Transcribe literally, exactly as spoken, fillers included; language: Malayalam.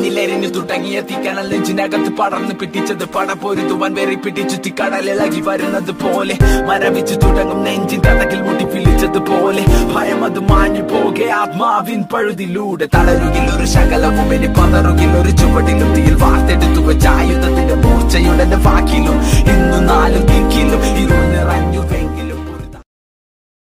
നെഞ്ചിലെരിഞ്ഞു തുടങ്ങിയ തീക്കനൽ നെഞ്ചിനകത്ത് പടർന്ന് പിടിച്ചത് പട പൊരുതുവാൻ വെറി പിടിച്ചു തിക്കടലിളകി വരുന്നത് പോലെ മരവിച്ചു തുടങ്ങും നെഞ്ചിൻ തടകിൽ മുട്ടി പിളിച്ചതുപോലെ ഭയം അത് മാഞ്ഞു പോകെ ആത്മാവിൻ പഴുതിലൂടെ തളരുകിൽ ഒരു ശകലവും ഇനി പതറുകിൽ ഒരു ചുവട്ടിലും